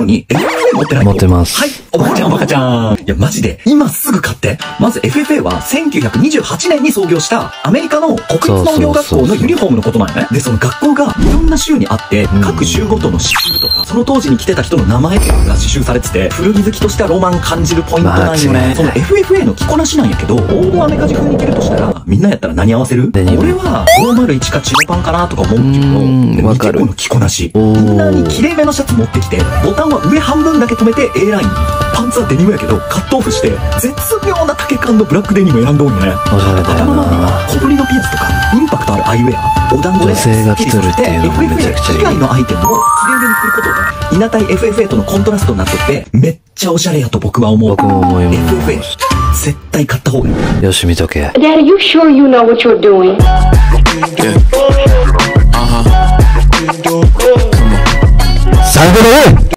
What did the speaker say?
のに FFA 持ってない？ 持ってます。 はい、おバカちゃんおバカちゃん。いや、マジで、今すぐ買って。まず FFA は1928年に創業したアメリカの国立農業学校のユニフォームのことなんよね。で、その学校がいろんな州にあって、各州ごとの刺繍とか、その当時に来てた人の名前とかが刺繍されてて、古着好きとしてはロマン感じるポイントなんよね。その FFA の着こなしなんやけど、オールアメカジ風に着るとしたら、みんなやったら何合わせる？俺は501かチノパンかなとか思うけど、わかる。この着こなし。インナーに綺麗めのシャツ持ってきて、ボタンは上半分だけ止めて A ライン。パンツはデニムやけど、カットオフして、絶妙な丈感のブラックデニム選んどんよね。 おしゃれだよな。 頭は小ぶりのピアスとか、インパクトあるアイウェア、お団子で、 女性が着とるっていうのもめちゃくちゃいい。 FFA 以外のアイテムをきれいめに着ることで、稲体 FFA とのコントラストになっとって、めっちゃおしゃれやと僕は思う。 僕も思います。 FFA、絶対買った方がいい。 よし、見とけ。 Daddy, you sure you know what you're doing? Come on. 最後の